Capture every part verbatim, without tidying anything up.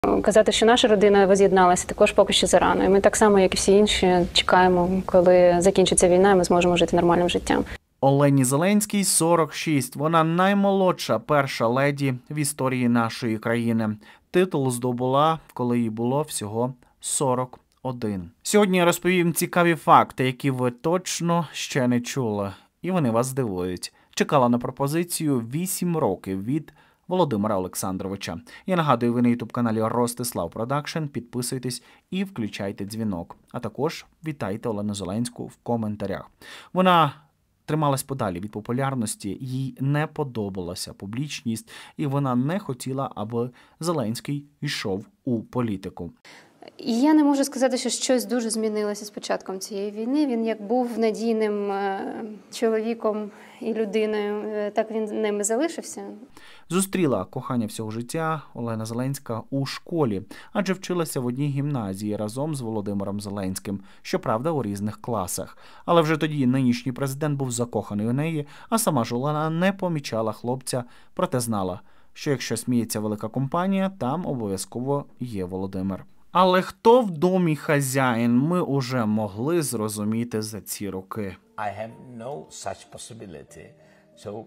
Казати, що наша родина воз'єдналася, також поки що зарано. І ми так само, як і всі інші, чекаємо, коли закінчиться війна, і ми зможемо жити нормальним життям. Олені Зеленській сорок шість. Вона наймолодша перша леді в історії нашої країни. Титул здобула, коли їй було всього сорок один. Сьогодні я розповім цікаві факти, які ви точно ще не чули. І вони вас здивують. Чекала на пропозицію вісім років від Володимира Олександровича. Я нагадую, ви на ютуб-каналі Ростислав Продакшн. Підписуйтесь і включайте дзвінок. А також вітайте Олену Зеленську в коментарях. Вона трималась подалі від популярності, їй не подобалася публічність, і вона не хотіла, аби Зеленський йшов у політику. І я не можу сказати, що щось дуже змінилося з початком цієї війни. Він як був надійним чоловіком і людиною, так він ними залишився. Зустріла кохання всього життя Олена Зеленська у школі, адже вчилася в одній гімназії разом з Володимиром Зеленським, щоправда, у різних класах. Але вже тоді нинішній президент був закоханий у неї, а сама ж Олена не помічала хлопця, проте знала, що якщо сміється велика компанія, там обов'язково є Володимир. Але хто в домі хазяїн, ми уже могли зрозуміти за ці роки. I have no such possibility. So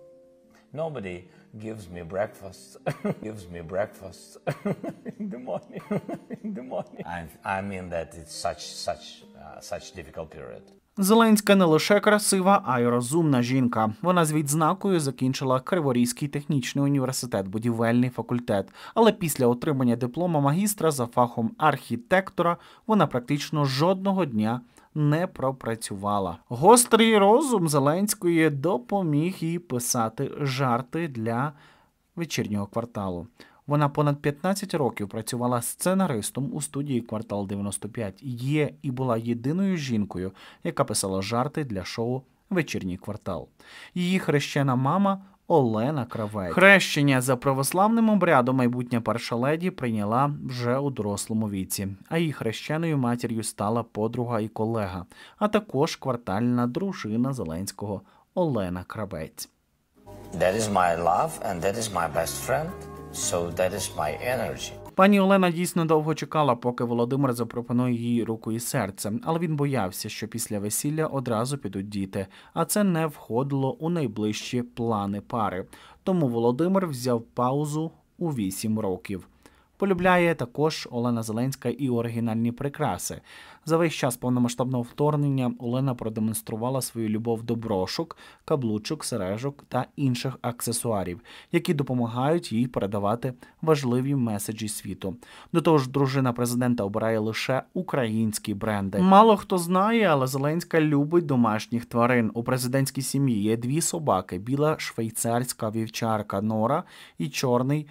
nobody gives me breakfast, gives me breakfast in the morning, in the morning. I, I mean that it's such, such, uh, such difficult period. Зеленська не лише красива, а й розумна жінка. Вона з відзнакою закінчила Криворізький технічний університет, будівельний факультет. Але після отримання диплома магістра за фахом архітектора вона практично жодного дня не пропрацювала. Гострий розум Зеленської допоміг їй писати жарти для «Вечірнього кварталу». Вона понад п'ятнадцять років працювала сценаристом у студії «Квартал дев'яносто п'ять». Є і була єдиною жінкою, яка писала жарти для шоу «Вечірній квартал». Її хрещена мама – Олена Кравець. Хрещення за православним обрядом майбутня перша леді прийняла вже у дорослому віці. А її хрещеною матір'ю стала подруга і колега, а також квартальна дружина Зеленського Олена Кравець. That is my love and that is my best friend. So that is my energy. Пані Олена дійсно довго чекала, поки Володимир запропонує їй руку і серце. Але він боявся, що після весілля одразу підуть діти. А це не входило у найближчі плани пари. Тому Володимир взяв паузу у вісім років. Полюбляє також Олена Зеленська і оригінальні прикраси. За весь час повномасштабного вторгнення Олена продемонструвала свою любов до брошок, каблучок, сережок та інших аксесуарів, які допомагають їй передавати важливі меседжі світу. До того ж, дружина президента обирає лише українські бренди. Мало хто знає, але Зеленська любить домашніх тварин. У президентській сім'ї є дві собаки – біла швейцарська вівчарка Нора і чорний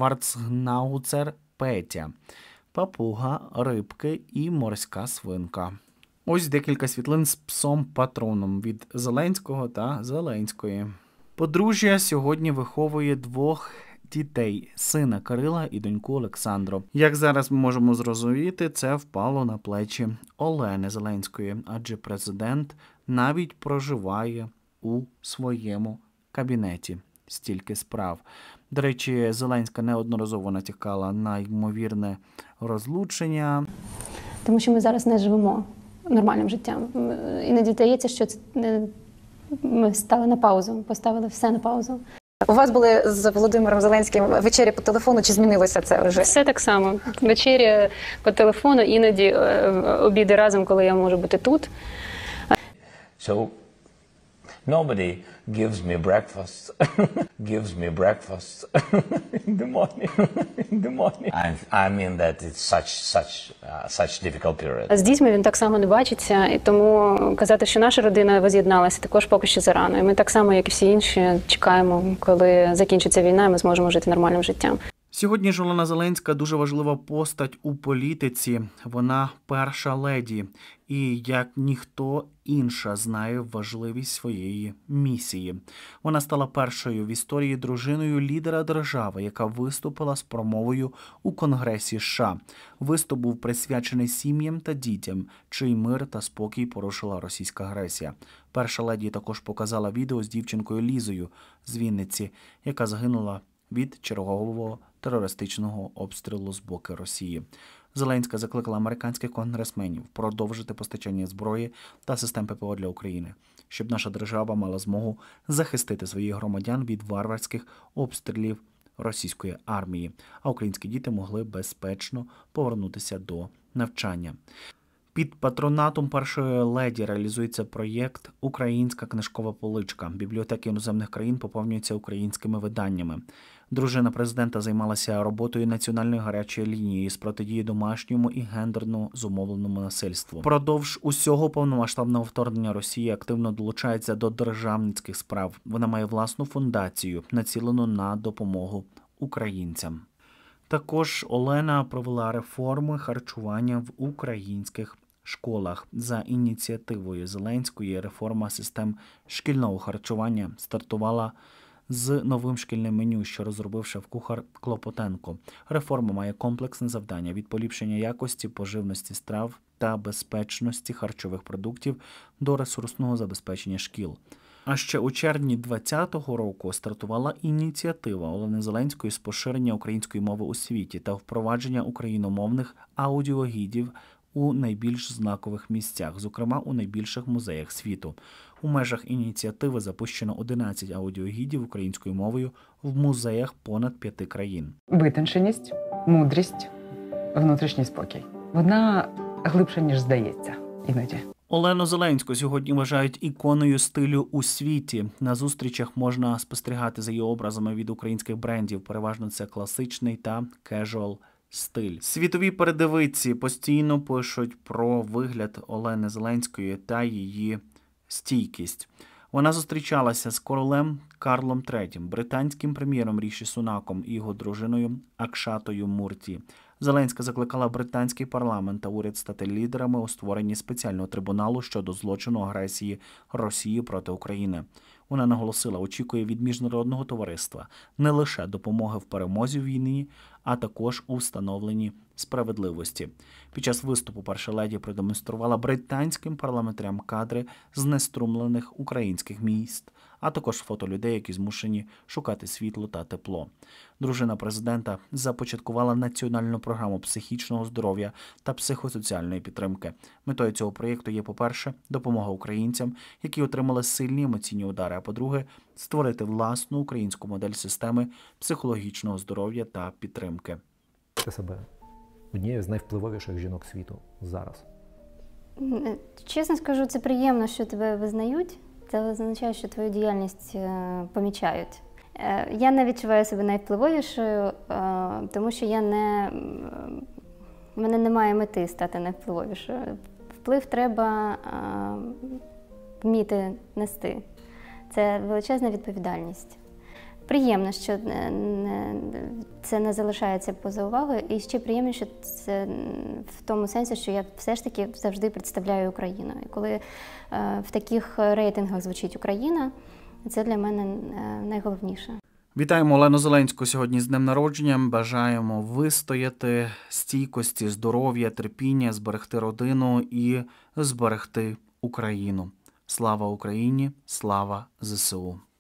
шварцгнауцер Петя, папуга, рибки і морська свинка. Ось декілька світлин з псом-патроном від Зеленського та Зеленської. Подружжя сьогодні виховує двох дітей – сина Кирила і доньку Олександру. Як зараз ми можемо зрозуміти, це впало на плечі Олени Зеленської, адже президент навіть проживає у своєму кабінеті. Стільки справ. До речі, Зеленська неодноразово натякала на ймовірне розлучення. Тому що ми зараз не живемо нормальним життям. Іноді здається, що це ми стали на паузу, поставили все на паузу. У вас були з Володимиром Зеленським вечері по телефону, чи змінилося це вже? Все так само. Вечері по телефону, іноді обіди разом, коли я можу бути тут. So nobody gives me breakfast, gives me breakfast in the morning, in the morning. I, I mean that it's such, such, uh, such difficult period. З дітьми він так само не бачиться, і тому казати, що наша родина воз'єдналася, також поки що зарано. І ми так само, як і всі інші, чекаємо, коли закінчиться війна, і ми зможемо жити нормальним життям. Сьогодні ж Олена Зеленська дуже важлива постать у політиці. Вона перша леді. І як ніхто інша знає важливість своєї місії. Вона стала першою в історії дружиною лідера держави, яка виступила з промовою у Конгресі США. Виступ був присвячений сім'ям та дітям, чий мир та спокій порушила російська агресія. Перша леді також показала відео з дівчинкою Лізою з Вінниці, яка загинула від чергового терористичного обстрілу з боку Росії. Зеленська закликала американських конгресменів продовжити постачання зброї та систем ППО для України, щоб наша держава мала змогу захистити своїх громадян від варварських обстрілів російської армії, а українські діти могли безпечно повернутися до навчання. Під патронатом першої леді реалізується проєкт «Українська книжкова поличка». Бібліотеки іноземних країн поповнюються українськими виданнями. Дружина президента займалася роботою національної гарячої лінії з протидії домашньому і гендерно зумовленому насильству. Впродовж усього повномасштабного вторгнення Росії активно долучається до державницьких справ. Вона має власну фундацію, націлену на допомогу українцям. Також Олена провела реформи харчування в українських школах. За ініціативою Зеленської реформа систем шкільного харчування стартувала з новим шкільним меню, що розробив шеф-кухар Клопотенко. Реформа має комплексне завдання від поліпшення якості поживності страв та безпечності харчових продуктів до ресурсного забезпечення шкіл. А ще у червні двадцятого року стартувала ініціатива Олени Зеленської з поширення української мови у світі та впровадження україномовних аудіогідів у найбільш знакових місцях, зокрема у найбільших музеях світу. У межах ініціативи запущено одинадцять аудіогідів українською мовою в музеях понад п'яти країн. Витонченість, мудрість, внутрішній спокій. Вона глибша, ніж здається іноді. Олену Зеленську сьогодні вважають іконою стилю у світі. На зустрічах можна спостерігати за її образами від українських брендів. Переважно це класичний та кежуал стиль. Світові передовиці постійно пишуть про вигляд Олени Зеленської та її стійкість. Вона зустрічалася з королем Карлом третім, британським прем'єром Ріші Сунаком і його дружиною Акшатою Мурті. Зеленська закликала британський парламент та уряд стати лідерами у створенні спеціального трибуналу щодо злочину агресії Росії проти України. Вона наголосила, очікує від міжнародного товариства не лише допомоги в перемозі в війні, а також у встановленні справедливості. Під час виступу перша леді продемонструвала британським парламентарям кадри знеструмлених українських міст, а також фото людей, які змушені шукати світло та тепло. Дружина президента започаткувала національну програму психічного здоров'я та психосоціальної підтримки. Метою цього проєкту є, по-перше, допомога українцям, які отримали сильні емоційні удари, а по-друге, створити власну українську модель системи психологічного здоров'я та підтримки. Ти себе однією з найвпливовіших жінок світу зараз. Чесно скажу, це приємно, що тебе визнають. Це означає, що твою діяльність помічають. Я не відчуваю себе найвпливовішою, тому що я не, в мене немає мети стати найвпливовішою. Вплив треба вміти нести. Це величезна відповідальність. Приємно, що це не залишається поза увагою, і ще приємніше це в тому сенсі, що я все ж таки завжди представляю Україну. І коли в таких рейтингах звучить Україна, це для мене найголовніше. Вітаємо Олену Зеленську сьогодні з днем народження. Бажаємо вистояти, стійкості, здоров'я, терпіння, зберегти родину і зберегти Україну. Слава Україні! Слава ЗСУ!